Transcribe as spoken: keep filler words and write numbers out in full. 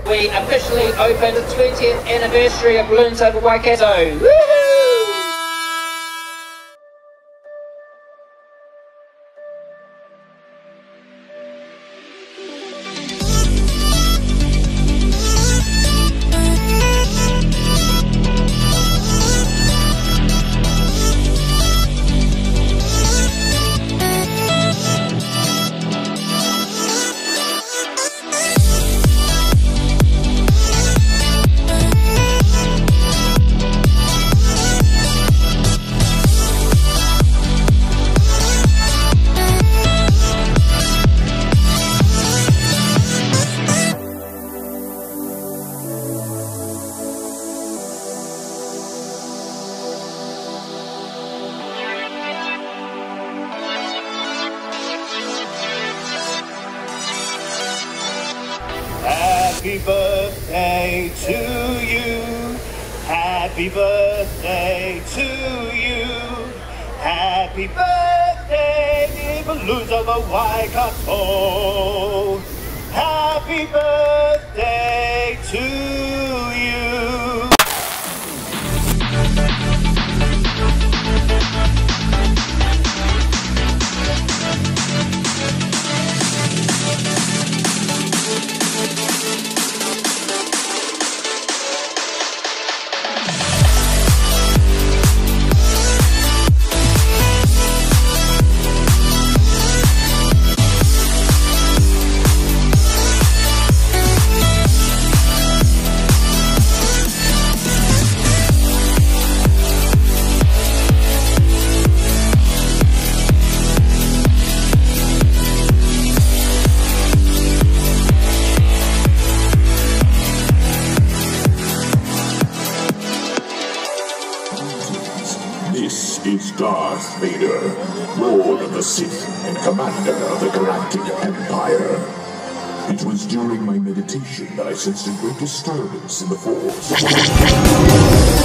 we officially opened the twentieth anniversary of Balloons Over Waikato. Woo-hoo! Happy birthday to you. Happy birthday to you. Happy birthday, dear Balloons Over Waikato. Happy birthday to you. This is Darth Vader, Lord of the Sith and Commander of the Galactic Empire. It was during my meditation that I sensed a great disturbance in the Force.